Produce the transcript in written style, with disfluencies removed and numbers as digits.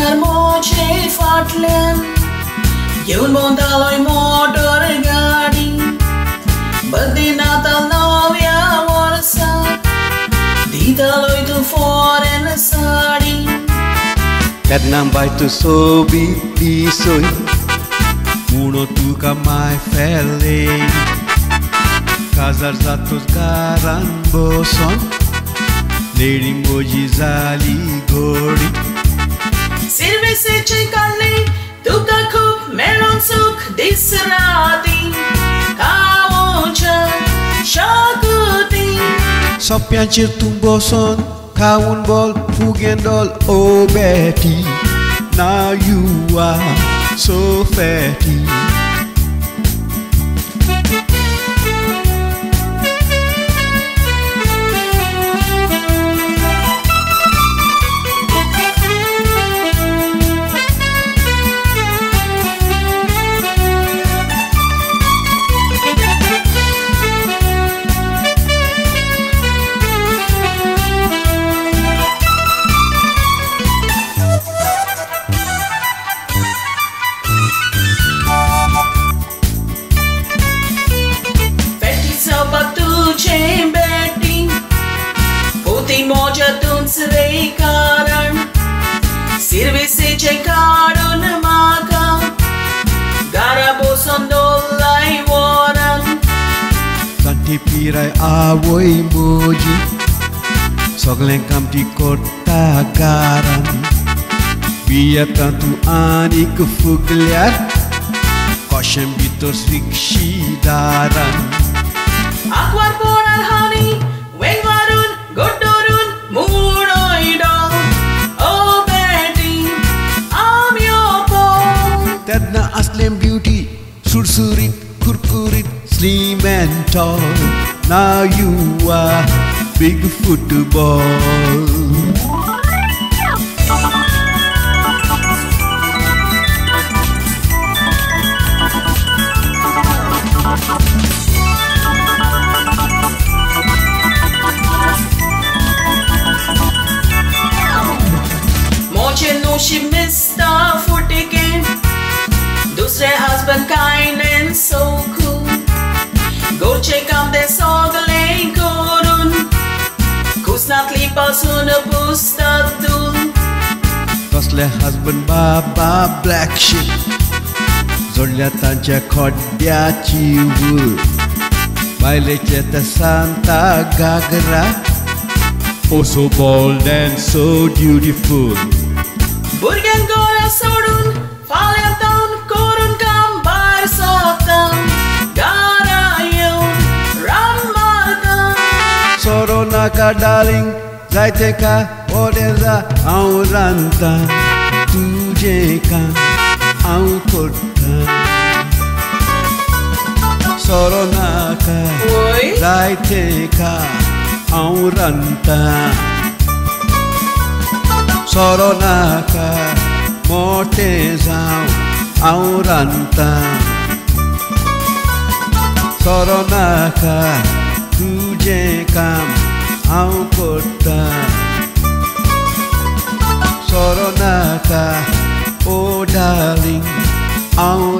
ar moce fatlen Yun montaloi motor gadi Bandi natal novia warsa Ditaloi tu foreign sari Kat nambai tu sobi tisoi Uno tu ka mai fele Kazar zatos garan boson Lady moji zali gori Sirve se cei carne Tu ca cup melon suc disrati Ca uncia shakuti So piacer tung boson Kawun bol fugendol oh Betty Now you are so fatty Moja tuns rei karan Sirve se ce karun maka Garabo sondolai waran Santi pirai awoi moji Sogleng kam di kota garan Biar tantu ani kefugliat Koshem bitos rikshi daran Akwar poral hani Weng warun godorun muroida Oh Betty I'm your boy Tadna aslem beauty Sursurit kurkurit slim and tall Now you are big football She missed the foot again Dusre husband kind and so cool Go check out the sogle korun Kusnat lipa suna pustadul Tosle husband baba black ship Zorlia tanja kodya chiwu Baile cheta Santa Gagra Oh so bold and so beautiful Burgen gora sorun, fallen down, korun kam bar sotan, gara yun, ramardan. Sorona ka darling, zaite ka odeza auranta, tuje ka aukota. Sorona ka zaite ka auranta. Soronaka motezau auranta Soronaka tuje kam aukota Soronaka oh darling